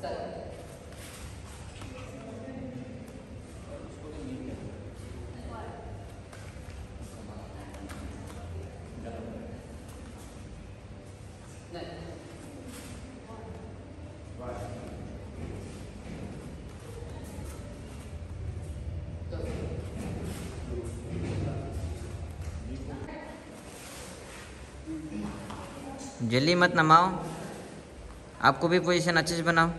जल्दी मत नमाओ, आपको भी पोजीशन अच्छे से बनाओ।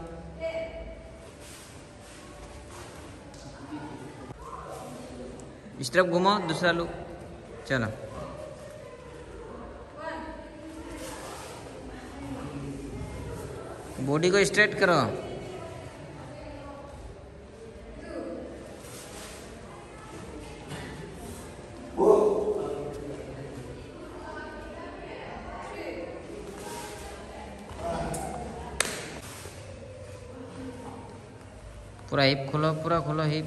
इस तरफ घुमाओ, दूसरा लुक। चलो बॉडी को स्ट्रेट करो। पूरा हिप खोलो, पूरा खोलो हिप।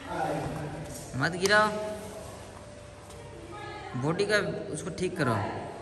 मत गिराओ, बॉडी का उसको ठीक करो।